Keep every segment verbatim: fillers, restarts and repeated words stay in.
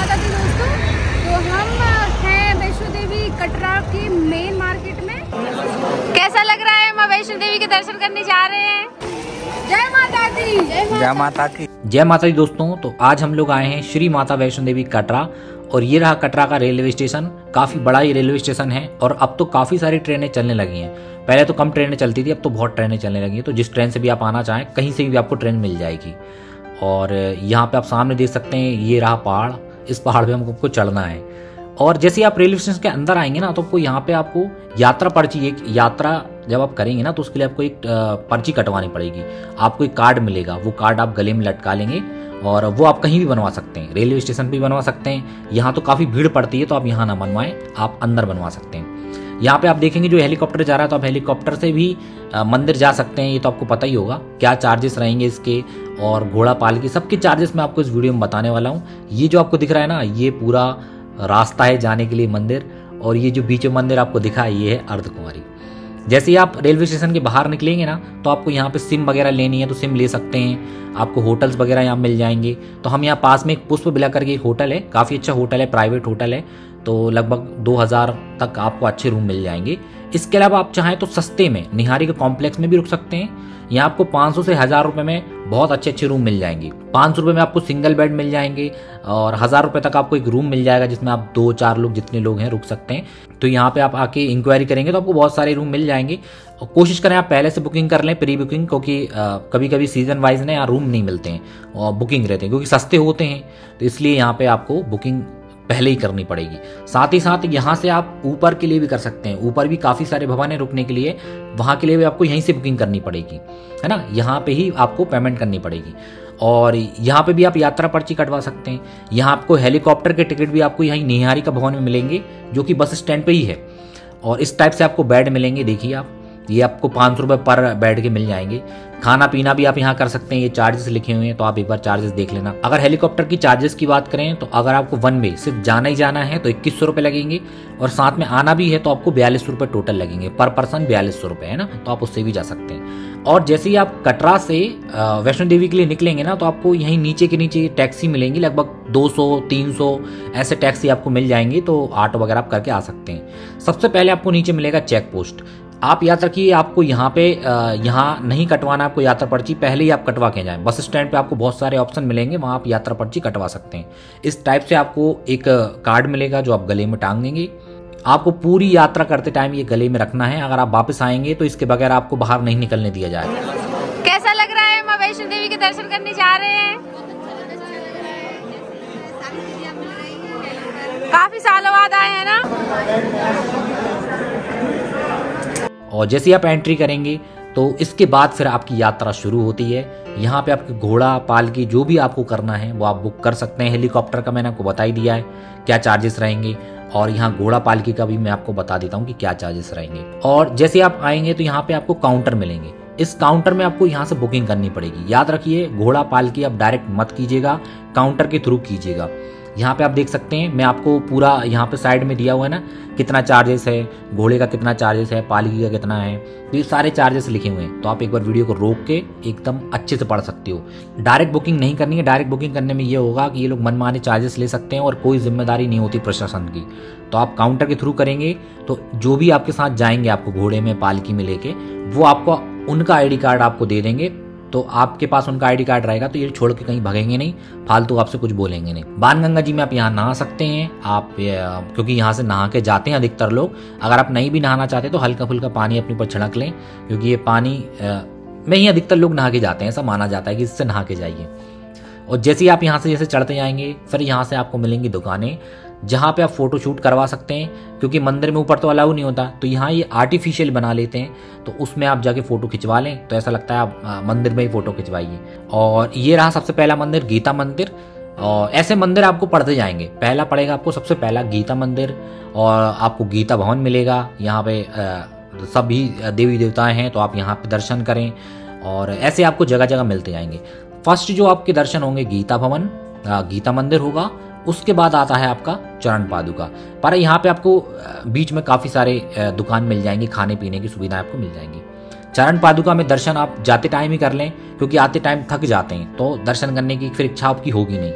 माता दी दोस्तों। तो हम हैं वैष्णो देवी कटरा के मेन मार्केट में। कैसा लग रहा है? माँ वैष्णो देवी के दर्शन करने जा रहे हैं। जय माता दी। जय माता की। जय माता दी दोस्तों। तो आज हम लोग आए हैं श्री माता वैष्णो देवी कटरा और ये रहा कटरा का रेलवे स्टेशन। काफी बड़ा ये रेलवे स्टेशन है और अब तो काफी सारी ट्रेनें चलने लगी हैं। पहले तो कम ट्रेनें चलती थी, अब तो बहुत ट्रेनें चलने लगी हैं। तो जिस ट्रेन से भी आप आना चाहें कहीं से भी आपको ट्रेन मिल जाएगी। और यहाँ पे आप सामने देख सकते हैं ये रहा पहाड़। इस पहाड़ पे हमको चढ़ना है और जैसे ही आप रेलवे स्टेशन के अंदर आएंगे ना तो आपको यहाँ पे आपको यात्रा पर्ची, एक यात्रा जब आप करेंगे ना तो उसके लिए आपको एक पर्ची कटवानी पड़ेगी। आपको एक कार्ड मिलेगा, वो कार्ड आप गले में लटका लेंगे और वो आप कहीं भी बनवा सकते हैं। रेलवे स्टेशन पे भी बनवा सकते हैं। यहाँ तो काफ़ी भीड़ पड़ती है तो आप यहाँ ना बनवाएं, आप अंदर बनवा सकते हैं। यहाँ पे आप देखेंगे जो हेलीकॉप्टर जा रहा है तो आप हेलीकॉप्टर से भी आ, मंदिर जा सकते हैं। ये तो आपको पता ही होगा क्या चार्जेस रहेंगे इसके, और घोड़ा पालकी सबके चार्जेस मैं आपको इस वीडियो में बताने वाला हूँ। ये जो आपको दिख रहा है ना, ये पूरा रास्ता है जाने के लिए मंदिर, और ये जो बीच में मंदिर आपको दिखा है ये है अर्धकुमारी। जैसे ही आप रेलवे स्टेशन के बाहर निकलेंगे ना तो आपको यहाँ पे सिम वगैरह लेनी है तो सिम ले सकते हैं। आपको होटल्स वगैरह यहाँ मिल जाएंगे। तो हम यहाँ पास में एक पुष्प विला करके एक होटल है, काफ़ी अच्छा होटल है, प्राइवेट होटल है। तो लगभग दो हज़ार तक आपको अच्छे रूम मिल जाएंगे। इसके अलावा आप चाहें तो सस्ते में निहारी के कॉम्प्लेक्स में भी रुक सकते हैं। यहाँ आपको पाँच सौ से हज़ार रुपये में बहुत अच्छे अच्छे रूम मिल जाएंगे। पाँच सौ रुपये में आपको सिंगल बेड मिल जाएंगे और हज़ार रुपये तक आपको एक रूम मिल जाएगा जिसमें आप दो चार लोग जितने लोग हैं रुक सकते हैं। तो यहाँ पे आप आके इंक्वायरी करेंगे तो आपको बहुत सारे रूम मिल जाएंगे। और कोशिश करें आप पहले से बुकिंग कर लें, प्री बुकिंग, क्योंकि कभी कभी सीजन वाइज ना यहाँ रूम नहीं मिलते हैं और बुकिंग रहते हैं क्योंकि सस्ते होते हैं। तो इसलिए यहाँ पे आपको बुकिंग पहले ही करनी पड़ेगी। साथ ही साथ यहाँ से आप ऊपर के लिए भी कर सकते हैं। ऊपर भी काफ़ी सारे भवन है रुकने के लिए, वहाँ के लिए भी आपको यहीं से बुकिंग करनी पड़ेगी, है ना। यहाँ पे ही आपको पेमेंट करनी पड़ेगी। और यहाँ पे भी आप यात्रा पर्ची कटवा सकते हैं। यहाँ आपको हेलीकॉप्टर के टिकट भी आपको यहीं निहारी का भवन में मिलेंगे जो कि बस स्टैंड पे ही है। और इस टाइप से आपको बेड मिलेंगे। देखिए आप, ये आपको पाँच सौ रुपये पर बेड के मिल जाएंगे। खाना पीना भी आप यहाँ कर सकते हैं। ये चार्जेस लिखे हुए हैं तो आप एक बार चार्जेस देख लेना। अगर हेलीकॉप्टर की चार्जेस की बात करें तो अगर आपको वन वे सिर्फ जाना ही जाना है तो इक्कीस सौ रुपये लगेंगे और साथ में आना भी है तो आपको बयालीस रुपये टोटल लगेंगे पर पर्सन, बयालीस सौ रुपये, है ना। तो आप उससे भी जा सकते हैं। और जैसे ही आप कटरा से वैष्णो देवी के लिए निकलेंगे ना तो आपको यहीं नीचे के नीचे टैक्सी मिलेंगी। लगभग दो सौ तीन सौ ऐसे टैक्सी आपको मिल जाएंगी। तो ऑटो वगैरह आप करके आ सकते हैं। सबसे पहले आपको नीचे मिलेगा चेक पोस्ट। आप याद रखिए आपको यहाँ पे यहाँ नहीं कटवाना आपको यात्रा पर्ची, पहले ही आप कटवा के जाएं। बस स्टैंड पे आपको बहुत सारे ऑप्शन मिलेंगे, वहाँ आप यात्रा पर्ची कटवा सकते हैं। इस टाइप से आपको एक कार्ड मिलेगा जो आप गले में टांग देंगे। आपको पूरी यात्रा करते टाइम ये गले में रखना है। अगर आप वापस आएंगे तो इसके बगैर आपको बाहर नहीं निकलने दिया जाएगा। कैसा लग रहा है? माँ वैष्णो देवी के दर्शन करने जा रहे हैं। काफी सालों बाद आए हैं ना। और जैसे ही आप एंट्री करेंगे तो इसके बाद फिर आपकी यात्रा शुरू होती है। यहाँ पे आपकी घोड़ा पालकी जो भी आपको करना है वो आप बुक कर सकते हैं। हेलीकॉप्टर का मैंने आपको बता ही दिया है क्या चार्जेस रहेंगे, और यहाँ घोड़ा पालकी का भी मैं आपको बता देता हूँ कि क्या चार्जेस रहेंगे। और जैसे आप आएंगे तो यहाँ पे आपको काउंटर मिलेंगे। इस काउंटर में आपको यहाँ से बुकिंग करनी पड़ेगी। याद रखिए घोड़ा पालकी आप डायरेक्ट मत कीजिएगा, काउंटर के थ्रू कीजिएगा। यहाँ पे आप देख सकते हैं, मैं आपको पूरा यहाँ पे साइड में दिया हुआ है ना कितना चार्जेस है, घोड़े का कितना चार्जेस है, पालकी का कितना है, तो ये सारे चार्जेस लिखे हुए हैं। तो आप एक बार वीडियो को रोक के एकदम अच्छे से पढ़ सकते हो। डायरेक्ट बुकिंग नहीं करनी है। डायरेक्ट बुकिंग करने में ये होगा कि ये लोग मनमाने चार्जेस ले सकते हैं और कोई जिम्मेदारी नहीं होती प्रशासन की। तो आप काउंटर के थ्रू करेंगे तो जो भी आपके साथ जाएंगे आपको घोड़े में पालकी में लेके, वो आपको उनका आई डी कार्ड आपको दे देंगे। तो आपके पास उनका आईडी कार्ड रहेगा तो ये छोड़ के कहीं भागेंगे नहीं, फालतू आपसे कुछ बोलेंगे नहीं। बाणगंगा जी में आप यहाँ नहा सकते हैं आप, क्योंकि यहाँ से नहा के जाते हैं अधिकतर लोग। अगर आप नहीं भी नहाना चाहते तो हल्का फुल्का पानी अपने ऊपर छिड़क लें, क्योंकि ये पानी में ही अधिकतर लोग नहा के जाते हैं। ऐसा माना जाता है कि इससे नहा के जाइए। और जैसे ही आप यहाँ से जैसे चढ़ते जाएंगे फिर यहाँ से आपको मिलेंगी दुकानें जहाँ पे आप फोटो शूट करवा सकते हैं, क्योंकि मंदिर में ऊपर तो अलाउ नहीं होता। तो यहाँ ये आर्टिफिशियल बना लेते हैं तो उसमें आप जाके फोटो खिंचवा लें तो ऐसा लगता है आप मंदिर में ही फोटो खिंचवाइए। और ये रहा सबसे पहला मंदिर, गीता मंदिर। और ऐसे मंदिर आपको पढ़ते जाएंगे। पहला पड़ेगा आपको सबसे पहला गीता मंदिर, और आपको गीता भवन मिलेगा। यहाँ पे सभी देवी देवताएं हैं तो आप यहाँ पे दर्शन करें। और ऐसे आपको जगह जगह मिलते जाएंगे। फर्स्ट जो आपके दर्शन होंगे गीता भवन, गीता मंदिर होगा। उसके बाद आता है आपका चरण पादुका। पर यहाँ पे आपको बीच में काफ़ी सारे दुकान मिल जाएंगी, खाने पीने की सुविधाएं आपको मिल जाएंगी। चरण पादुका में दर्शन आप जाते टाइम ही कर लें, क्योंकि आते टाइम थक जाते हैं तो दर्शन करने की फिर इच्छा आपकी होगी नहीं।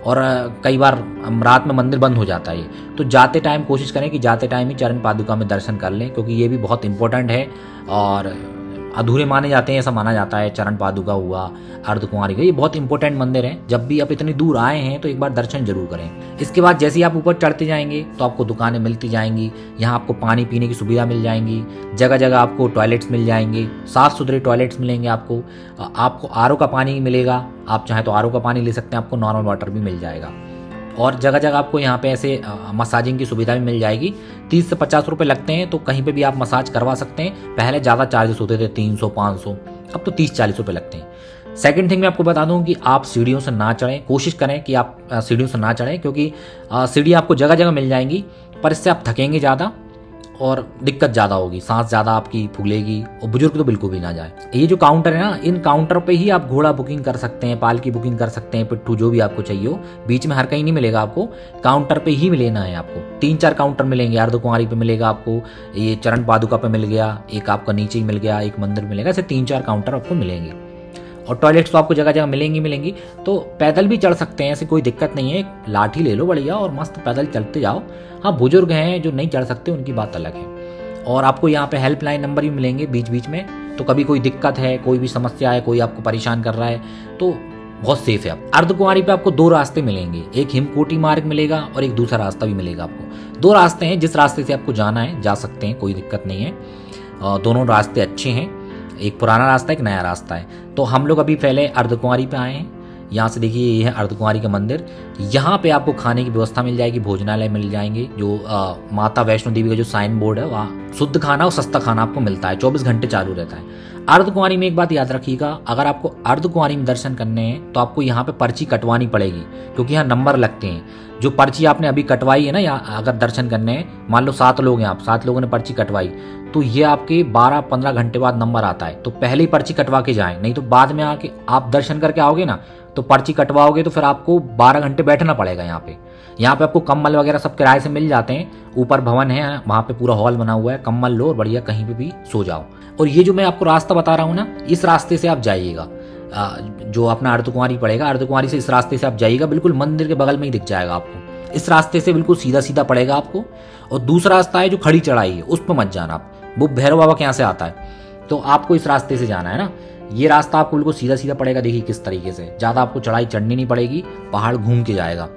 और कई बार रात में मंदिर बंद हो जाता है। तो जाते टाइम कोशिश करें कि जाते टाइम ही चरण पादुका में दर्शन कर लें, क्योंकि ये भी बहुत इंपॉर्टेंट है और अधूरे माने जाते हैं, ऐसा माना जाता है। चरण पादुका हुआ, अर्धकुंवारी का, ये बहुत इंपॉर्टेंट मंदिर है। जब भी आप इतनी दूर आए हैं तो एक बार दर्शन जरूर करें। इसके बाद जैसे ही आप ऊपर चढ़ते जाएंगे तो आपको दुकानें मिलती जाएंगी। यहाँ आपको पानी पीने की सुविधा मिल जाएंगी, जगह जगह आपको टॉयलेट्स मिल जाएंगे, साफ सुथरे टॉयलेट्स मिलेंगे आपको। आपको आर ओ का पानी मिलेगा, आप चाहें तो आर ओ का पानी ले सकते हैं, आपको नॉर्मल वाटर भी मिल जाएगा। और जगह जगह आपको यहाँ पे ऐसे मसाजिंग की सुविधा भी मिल जाएगी। तीस से पचास रुपए लगते हैं, तो कहीं पे भी आप मसाज करवा सकते हैं। पहले ज़्यादा चार्जेस होते थे, तीन सौ पाँच सौ, अब तो तीस चालीस रुपए लगते हैं। सेकंड थिंग मैं आपको बता दूं कि आप सीढ़ियों से ना चढ़ें, कोशिश करें कि आप सीढ़ियों से ना चढ़ें, क्योंकि सीढ़ी आपको जगह जगह मिल जाएंगी, पर इससे आप थकेंगे ज़्यादा और दिक्कत ज़्यादा होगी, सांस ज़्यादा आपकी फूलेगी, और बुजुर्ग तो बिल्कुल भी ना जाए। ये जो काउंटर है ना, इन काउंटर पे ही आप घोड़ा बुकिंग कर सकते हैं, पालकी बुकिंग कर सकते हैं, पिट्ठू जो भी आपको चाहिए हो। बीच में हर कहीं नहीं मिलेगा आपको, काउंटर पे ही लेना है आपको। तीन चार काउंटर मिलेंगे, अर्धकुंवारी पे मिलेगा आपको, ये चरण पादुका पे मिल गया, एक आपका नीचे ही मिल गया, एक मंदिर मिलेगा, ऐसे तीन चार काउंटर आपको मिलेंगे। और टॉयलेट्स तो आपको जगह जगह मिलेंगी मिलेंगी तो पैदल भी चढ़ सकते हैं, ऐसी कोई दिक्कत नहीं है। लाठी ले लो बढ़िया और मस्त पैदल चलते जाओ। हाँ, बुजुर्ग हैं जो नहीं चढ़ सकते, उनकी बात अलग है। और आपको यहाँ पे हेल्पलाइन नंबर भी मिलेंगे बीच बीच में, तो कभी कोई दिक्कत है, कोई भी समस्या है, कोई आपको परेशान कर रहा है, तो बहुत सेफ है। आप अर्धकुंवारी पे आपको दो रास्ते मिलेंगे, एक हिमकोटी मार्ग मिलेगा और एक दूसरा रास्ता भी मिलेगा आपको। दो रास्ते हैं, जिस रास्ते से आपको जाना है जा सकते हैं, कोई दिक्कत नहीं है। दोनों रास्ते अच्छे हैं, एक पुराना रास्ता एक नया रास्ता है। तो हम लोग अभी पहले अर्धकुंवारी पे आए हैं। यहाँ से देखिए, ये है अर्धकुंवारी का मंदिर। यहाँ पे आपको खाने की व्यवस्था मिल जाएगी, भोजनालय मिल जाएंगे। जो आ, माता वैष्णो देवी का जो साइन बोर्ड है, वहाँ शुद्ध खाना और सस्ता खाना आपको मिलता है, चौबीस घंटे चालू रहता है। अर्धकुंवारी में एक बात याद रखिएगा, अगर आपको अर्धकुंवारी में दर्शन करने हैं तो आपको यहाँ पे पर्ची कटवानी पड़ेगी, क्योंकि यहाँ नंबर लगते हैं। जो पर्ची आपने अभी कटवाई है ना, यहाँ अगर दर्शन करने हैं, मान लो सात लोग हैं आप, सात लोगों ने पर्ची कटवाई, तो ये आपके बारह पंद्रह घंटे बाद नंबर आता है। तो पहले ही पर्ची कटवा के जाएं, नहीं तो बाद में आके आप दर्शन करके आओगे ना, तो पर्ची कटवाओगे तो फिर आपको बारह घंटे बैठना पड़ेगा यहाँ पे। यहाँ पे आपको कम्बल वगैरह सब किराए से मिल जाते हैं। ऊपर भवन है, वहाँ पे पूरा हॉल बना हुआ है, कम्बल लो और बढ़िया कहीं पे भी सो जाओ। और ये जो मैं आपको रास्ता बता रहा हूँ ना, इस रास्ते से आप जाइएगा। जो अपना अर्धकुंवारी पड़ेगा, अर्धकुंवारी से इस रास्ते से आप जाइएगा, बिल्कुल मंदिर के बगल में ही दिख जाएगा आपको। इस रास्ते से बिल्कुल सीधा सीधा पड़ेगा आपको। और दूसरा रास्ता है जो खड़ी चढ़ाई है, उस पर मत जाना आप, वो भैरव बाबा के यहाँ से आता है, तो आपको इस रास्ते से जाना है ना। ये रास्ता आपको बिल्कुल सीधा सीधा पड़ेगा, देखिए किस तरीके से, ज़्यादा आपको चढ़ाई चढ़नी नहीं पड़ेगी, पहाड़ घूम के जाएगा।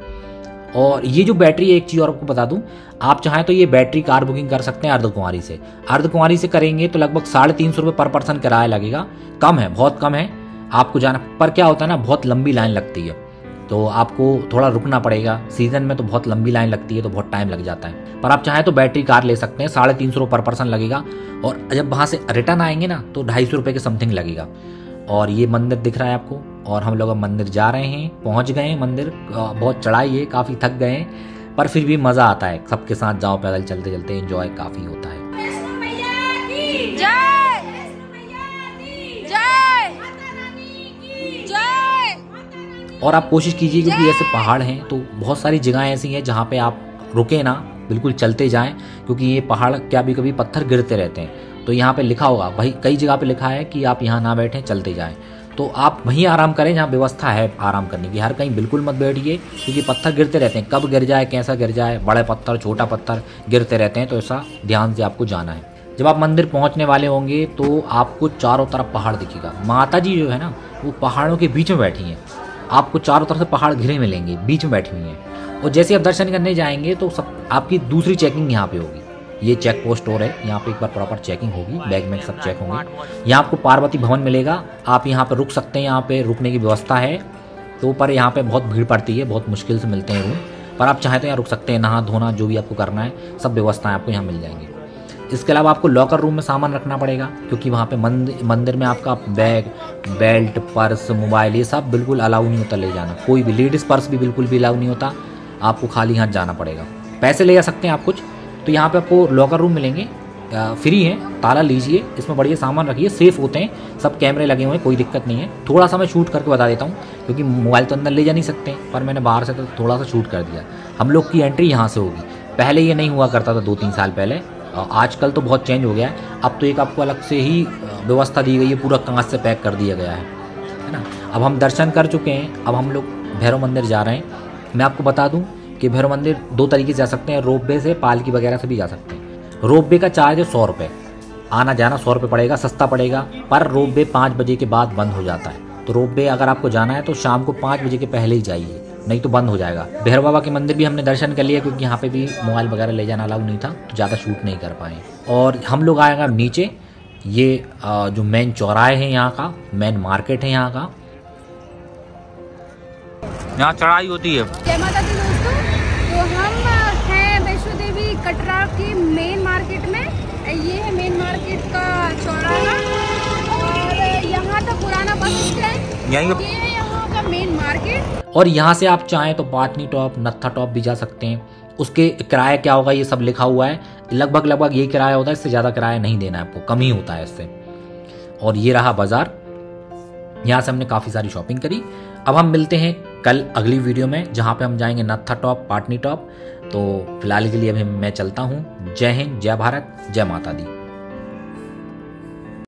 और ये जो बैटरी है, एक चीज़ और आपको बता दूं, आप चाहें तो ये बैटरी कार बुकिंग कर सकते हैं अर्धकुंवारी से। अर्धकुंवारी से करेंगे तो लगभग साढ़े तीन सौ रुपये पर पर्सन किराया लगेगा। कम है, बहुत कम है आपको जाना, पर क्या होता है ना, बहुत लंबी लाइन लगती है, तो आपको थोड़ा रुकना पड़ेगा। सीजन में तो बहुत लंबी लाइन लगती है, तो बहुत टाइम लग जाता है। पर आप चाहें तो बैटरी कार ले सकते हैं, साढ़े तीन सौ रुपये पर पर्सन लगेगा। और जब वहाँ से रिटर्न आएंगे ना, तो ढाई सौ रुपये के समथिंग लगेगा। और ये मंदिर दिख रहा है आपको, और हम लोग अब मंदिर जा रहे हैं, पहुँच गए हैं मंदिर। बहुत चढ़ाई है, काफ़ी थक गए हैं, पर फिर भी मज़ा आता है। सबके साथ जाओ, पैदल चलते चलते एंजॉय काफ़ी होता है। और आप कोशिश कीजिए, क्योंकि ऐसे पहाड़ हैं तो बहुत सारी जगह ऐसी हैं जहाँ पे आप रुके ना, बिल्कुल चलते जाएं, क्योंकि ये पहाड़ क्या भी कभी पत्थर गिरते रहते हैं। तो यहाँ पे लिखा होगा भाई, कई जगह पे लिखा है कि आप यहाँ ना बैठें, चलते जाएं। तो आप वहीं आराम करें जहाँ व्यवस्था है आराम करने की। हर कहीं बिल्कुल मत बैठिए, क्योंकि पत्थर गिरते रहते हैं, कब गिर जाए कैसा गिर जाए, बड़े पत्थर छोटा पत्थर गिरते रहते हैं। तो ऐसा ध्यान से आपको जाना है। जब आप मंदिर पहुँचने वाले होंगे तो आपको चारों तरफ पहाड़ दिखेगा। माता जी जो है ना, वो पहाड़ों के बीच में बैठी हैं। आपको चारों तरफ से पहाड़ घिरे मिलेंगे, बीच में बैठी हुई हैं। और जैसे आप दर्शन करने जाएंगे तो सब आपकी दूसरी चेकिंग यहाँ पे होगी। ये चेक पोस्ट और है, यहाँ पे एक बार प्रॉपर चेकिंग होगी, बैग में सब चेक होंगे। यहाँ आपको पार्वती भवन मिलेगा, आप यहाँ पे रुक सकते हैं, यहाँ पे रुकने की व्यवस्था है। तो पर यहाँ पे बहुत भीड़ पड़ती है, बहुत मुश्किल से मिलते हैं रूम, पर आप चाहें तो यहाँ रुक सकते हैं। नहा धोना जो भी आपको करना है, सब व्यवस्थाएं आपको यहाँ मिल जाएंगी। इसके अलावा आपको लॉकर रूम में सामान रखना पड़ेगा, क्योंकि वहाँ पे मंदिर मंदिर में आपका बैग, बेल्ट, पर्स, मोबाइल, ये सब बिल्कुल अलाउ नहीं होता ले जाना। कोई भी लेडीज़ पर्स भी बिल्कुल भी अलाउ नहीं होता, आपको खाली हाथ जाना पड़ेगा। पैसे ले जा सकते हैं आप कुछ, तो यहाँ पे आपको लॉकर रूम मिलेंगे, फ्री है। ताला लीजिए, इसमें बढ़िया सामान रखिए, सेफ होते हैं, सब कैमरे लगे हुए हैं, कोई दिक्कत नहीं है। थोड़ा सा मैं शूट करके बता देता हूँ, क्योंकि मोबाइल तो अंदर ले जा नहीं सकते, पर मैंने बाहर से तो थोड़ा सा शूट कर दिया। हम लोग की एंट्री यहाँ से होगी, पहले ये नहीं हुआ करता था, दो तीन साल पहले। आजकल तो बहुत चेंज हो गया है, अब तो एक आपको अलग से ही व्यवस्था दी गई है, पूरा कांच से पैक कर दिया गया है, है ना। अब हम दर्शन कर चुके हैं, अब हम लोग भैरव मंदिर जा रहे हैं। मैं आपको बता दूं कि भैरव मंदिर दो तरीके से जा सकते हैं, रोप वे से, पालकी वगैरह से भी जा सकते हैं। रोप वे का चार्ज है सौ रुपये, आना जाना सौ रुपये पड़ेगा, सस्ता पड़ेगा। पर रोप वे पाँच बजे के बाद बंद हो जाता है, तो रोप वे अगर आपको जाना है तो शाम को पाँच बजे के पहले ही जाइए, नहीं तो बंद हो जाएगा। भैरव बाबा के मंदिर भी हमने दर्शन कर लिया, क्योंकि यहाँ पे भी मोबाइल वगैरह ले जाना अलाउ नहीं था, तो ज़्यादा शूट नहीं कर पाए। और हम लोग आएगा नीचे, ये जो मेन चौराहे हैं यहाँ का, मेन मार्केट है यहाँ का, यहाँ चढ़ाई होती है। जय माता दी दोस्तों, तो हम हैं वैष्णो देवी कटरा की मेन मार्केट में। ये है मेन मार्केट का चौराहा और यहाँ तो पुराना बस स्टैंड, ये है यहाँ का मेन मार्केट। और यहाँ से आप चाहें तो पाटनी टॉप, नत्था टॉप भी जा सकते हैं। उसके किराया क्या होगा ये सब लिखा हुआ है, लगभग लगभग ये किराया होता है, इससे ज़्यादा किराया नहीं देना है आपको, कम ही होता है इससे। और ये रहा बाजार, यहाँ से हमने काफ़ी सारी शॉपिंग करी। अब हम मिलते हैं कल अगली वीडियो में, जहाँ पे हम जाएंगे नत्था टॉप, पाटनी टॉप। तो फिलहाल के लिए अभी मैं चलता हूँ। जय हिंद, जय भारत, जय माता दी।